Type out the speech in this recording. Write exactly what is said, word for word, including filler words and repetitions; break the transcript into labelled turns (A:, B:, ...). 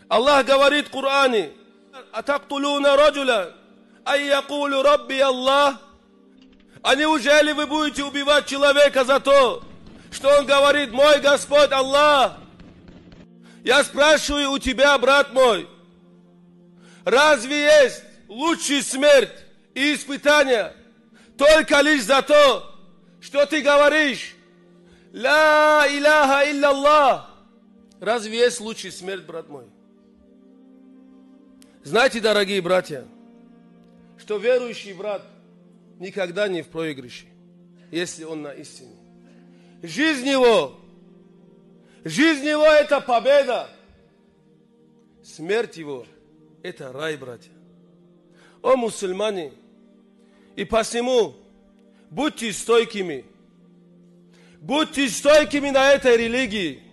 A: Аллах говорит в Коране: «Атактулуна раджуля, ай якулу рабби Аллах». А неужели вы будете убивать человека за то, что он говорит: «Мой Господь Аллах»? Я спрашиваю у тебя, брат мой, разве есть лучшая смерть и испытания только лишь за то, что ты говоришь «Ла иляха илля-Аллах»? Разве есть лучшая смерть, брат мой? Знаете, дорогие братья, что верующий брат никогда не в проигрыше, если он на истине. Жизнь его, жизнь его это победа. Смерть его это рай, братья. О, мусульмане, и посему будьте стойкими. Будьте стойкими на этой религии.